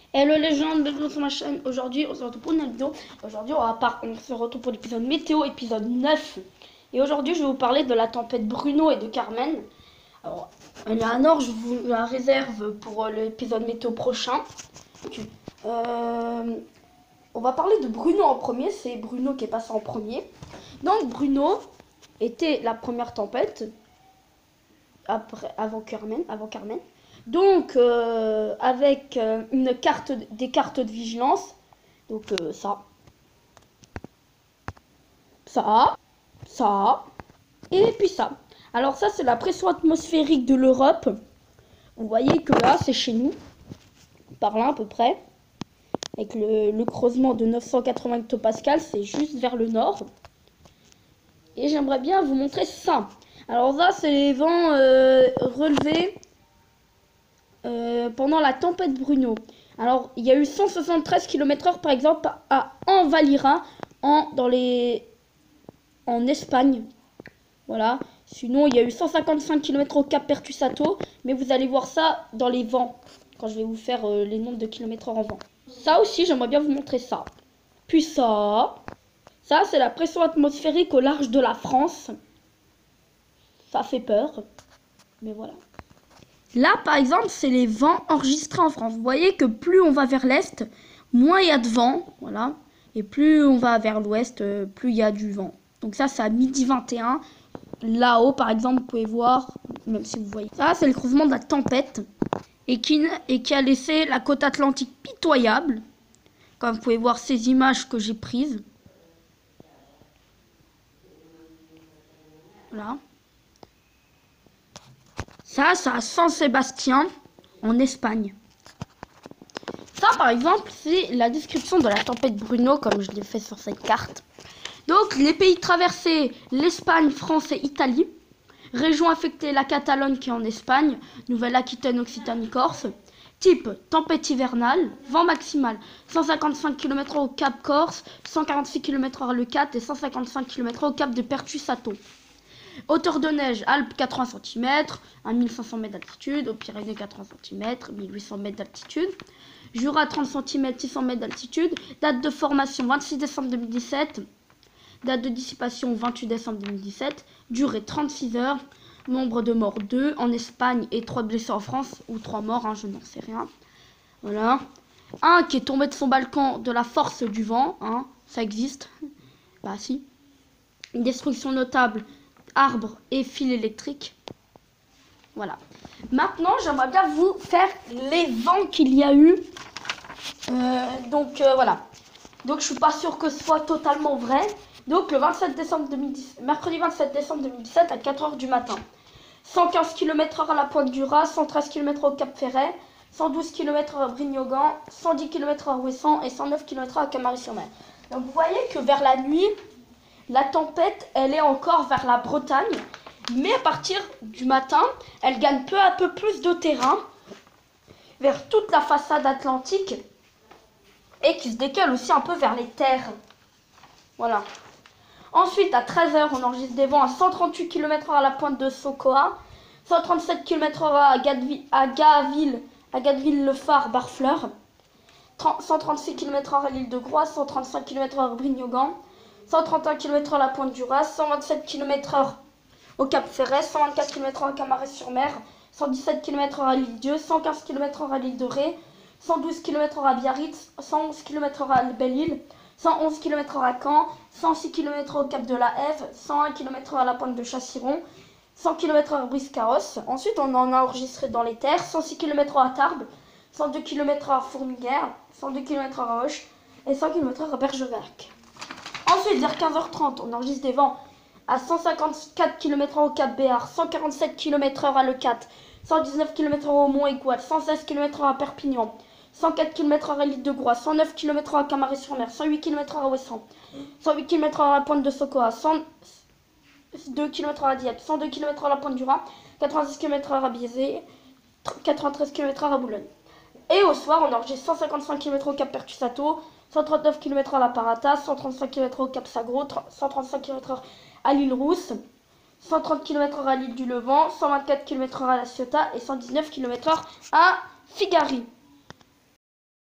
Hello les gens, bienvenue sur ma chaîne. Aujourd'hui, on se retrouve pour une nouvelle vidéo. Aujourd'hui, on se retrouve pour l'épisode météo, épisode 9. Et aujourd'hui, je vais vous parler de la tempête Bruno et de Carmen. Alors, Eleanor, je vous la réserve pour l'épisode météo prochain. On va parler de Bruno en premier. C'est Bruno qui est passé en premier. Donc, Bruno était la première tempête avant Carmen. Donc, avec des cartes de vigilance. Donc, ça, et puis ça. Alors ça, c'est la pression atmosphérique de l'Europe. Vous voyez que là, c'est chez nous. Par là, à peu près. Avec le creusement de 980 hectopascales, c'est juste vers le nord. Et j'aimerais bien vous montrer ça. Alors ça, c'est les vents relevés pendant la tempête Bruno. Alors, il y a eu 173 km/h par exemple à Envalira en Espagne. Voilà. Sinon, il y a eu 155 km au Cap Pertusato, mais vous allez voir ça dans les vents quand je vais vous faire les nombres de kilomètres en vent. Ça aussi, j'aimerais bien vous montrer ça. Puis ça c'est la pression atmosphérique au large de la France. Ça fait peur, mais voilà. Là, par exemple, c'est les vents enregistrés en France. Vous voyez que plus on va vers l'est, moins il y a de vent, voilà. Et plus on va vers l'ouest, plus il y a du vent. Donc ça, c'est à midi 21. Là-haut, par exemple, vous pouvez voir, même si vous voyez. Ça, c'est le creusement de la tempête et qui a laissé la côte atlantique pitoyable. Comme vous pouvez voir ces images que j'ai prises. Voilà. Ça, c'est à San Sébastien, en Espagne. Ça, par exemple, c'est la description de la tempête Bruno, comme je l'ai fait sur cette carte. Donc, les pays traversés, l'Espagne, France et Italie. Région affectée, la Catalogne qui est en Espagne, Nouvelle-Aquitaine, Occitanie, Corse. Type, tempête hivernale, vent maximal 155 km/h au Cap Corse, 146 km/h le Cat et 155 km/h au Cap de Pertusato. Hauteur de neige, Alpes 80 cm, à 1500 mètres d'altitude, aux Pyrénées 80 cm, 1800 mètres d'altitude. Jura 30 cm, 600 mètres d'altitude. Date de formation 26 décembre 2017. Date de dissipation 28 décembre 2017. Durée 36 heures. Nombre de morts 2 en Espagne et 3 blessés en France. Ou 3 morts, je n'en sais rien. Voilà. Un qui est tombé de son balcon de la force du vent. Ça existe. Bah si. Une destruction notable, arbres et fils électriques. Voilà. Maintenant, j'aimerais bien vous faire les vents qu'il y a eu. Voilà. Donc, je suis pas sûre que ce soit totalement vrai. Donc, le 27 décembre 2017, mercredi 27 décembre 2017 à 4 h du matin. 115 km/h à la Pointe du Raz, 113 km/h au Cap Ferret, 112 km/h à Brignogan, 110 km/h à Ouessant et 109 km/h à Camaret-sur-Mer. Donc, vous voyez que vers la nuit, la tempête, elle est encore vers la Bretagne. Mais à partir du matin, elle gagne peu à peu plus de terrain vers toute la façade atlantique et qui se décale aussi un peu vers les terres. Voilà. Ensuite, à 13 h, on enregistre des vents à 138 km/h à la pointe de Sokoa, 137 km/h à Gadeville-le-Phare, Barfleur, 136 km/h à l'île de Groix, 135 km/h à Brignogan, 131 km/h à la pointe du Raz, 127 km/h au Cap Ferret, 124 km/h à Camaret-sur-Mer, 117 km/h à l'île Dieu, 115 km/h à l'île de Ré, 112 km/h à Biarritz, 111 km/h à Belle-Île, 111 km/h à Caen, 106 km/h au Cap de la Hève, 101 km/h à la pointe de Chassiron, 100 km/h à Brice-Carrosse. Ensuite, on en a enregistré dans les terres, 106 km/h à Tarbes, 102 km/h à Fourmilière, 102 km/h à Auch et 100 km/h à Bergerac. Ensuite, vers 15 h 30, on enregistre des vents à 154 km/h au Cap Béar, 147 km/h à Leucate, 119 km/h au Mont-Aigoual, 116 km/h à Perpignan, 104 km/h à l'île de Groix, 109 km/h à Camaret-sur-Mer, 108 km/h à Ouessant, 108 km/h à la pointe de Sokoa, 102 km/h à Dieppe, 102 km/h à la pointe du Raz, 86 km/h à Biézé, 93 km/h à Boulogne. Et au soir, on enregistre 155 km/h au Cap Pertusato, 139 km/h à la Parata, 135 km/h au Cap Sagro, 135 km/h à l'île Rousse, 130 km/h à l'île du Levant, 124 km/h à la Ciotat et 119 km/h à Figari.